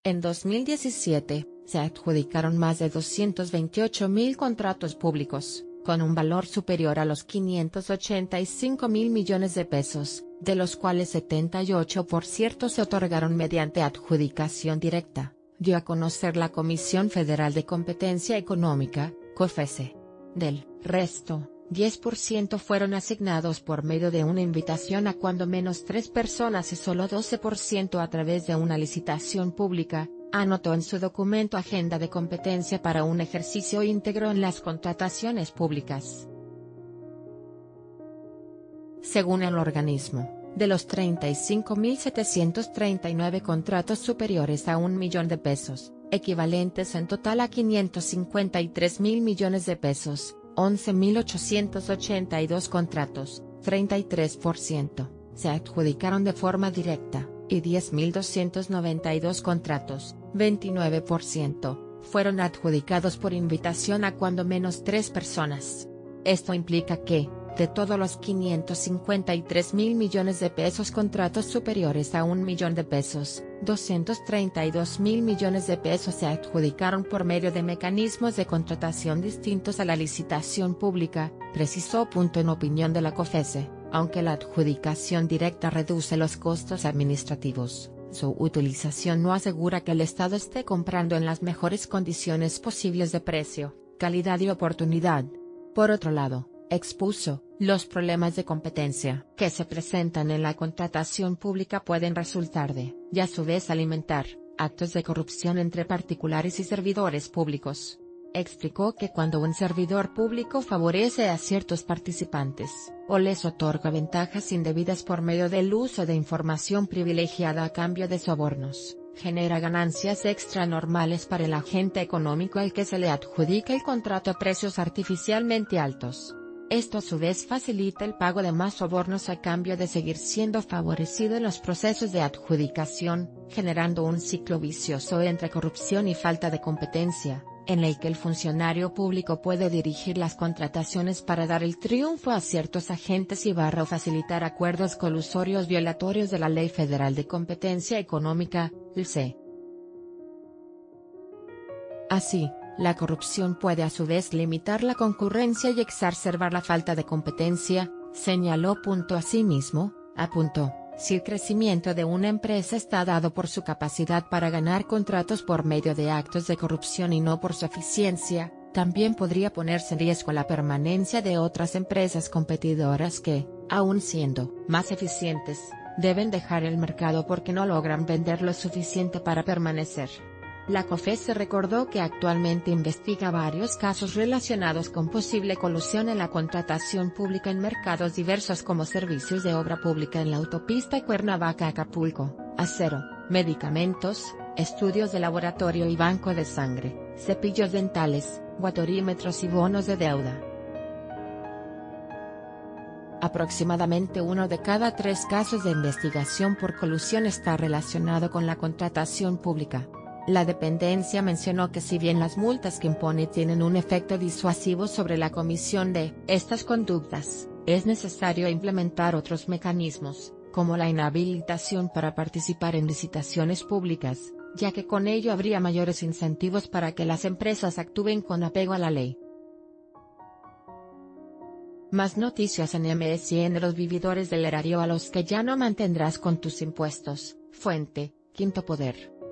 En 2017, se adjudicaron más de 228.000 contratos públicos, con un valor superior a los 585.000 millones de pesos, de los cuales 78% se otorgaron mediante adjudicación directa, dio a conocer la Comisión Federal de Competencia Económica, COFECE. Del resto, 10% fueron asignados por medio de una invitación a cuando menos 3 personas y solo 12% a través de una licitación pública, anotó en su documento Agenda de Competencia para un ejercicio íntegro en las contrataciones públicas. Según el organismo, de los 35.739 contratos superiores a 1 millón de pesos, equivalentes en total a 553.000 millones de pesos, 11.882 contratos, 33%, se adjudicaron de forma directa, y 10.292 contratos, 29%, fueron adjudicados por invitación a cuando menos 3 personas. Esto implica que, de todos los 553.000 millones de pesos contratos superiores a 1 millón de pesos, 232.000 millones de pesos se adjudicaron por medio de mecanismos de contratación distintos a la licitación pública, precisó. En opinión de la COFECE, aunque la adjudicación directa reduce los costos administrativos, su utilización no asegura que el Estado esté comprando en las mejores condiciones posibles de precio, calidad y oportunidad. Por otro lado, expuso, los problemas de competencia que se presentan en la contratación pública pueden resultar de, y a su vez alimentar, actos de corrupción entre particulares y servidores públicos. Explicó que cuando un servidor público favorece a ciertos participantes, o les otorga ventajas indebidas por medio del uso de información privilegiada a cambio de sobornos, genera ganancias extranormales para el agente económico al que se le adjudica el contrato a precios artificialmente altos. Esto a su vez facilita el pago de más sobornos a cambio de seguir siendo favorecido en los procesos de adjudicación, generando un ciclo vicioso entre corrupción y falta de competencia, en el que el funcionario público puede dirigir las contrataciones para dar el triunfo a ciertos agentes y o facilitar acuerdos colusorios violatorios de la Ley Federal de Competencia Económica, LC. Así, la corrupción puede a su vez limitar la concurrencia y exacerbar la falta de competencia, señaló. Asimismo, apuntó, si el crecimiento de una empresa está dado por su capacidad para ganar contratos por medio de actos de corrupción y no por su eficiencia, también podría ponerse en riesgo la permanencia de otras empresas competidoras que, aun siendo más eficientes, deben dejar el mercado porque no logran vender lo suficiente para permanecer. La COFECE recordó que actualmente investiga varios casos relacionados con posible colusión en la contratación pública en mercados diversos como servicios de obra pública en la autopista Cuernavaca-Acapulco, acero, medicamentos, estudios de laboratorio y banco de sangre, cepillos dentales, guatorímetros y bonos de deuda. Aproximadamente 1 de cada 3 casos de investigación por colusión está relacionado con la contratación pública. La dependencia mencionó que si bien las multas que impone tienen un efecto disuasivo sobre la comisión de estas conductas, es necesario implementar otros mecanismos, como la inhabilitación para participar en licitaciones públicas, ya que con ello habría mayores incentivos para que las empresas actúen con apego a la ley. Más noticias en MSN. Los vividores del erario a los que ya no mantendrás con tus impuestos. Fuente, Quinto Poder.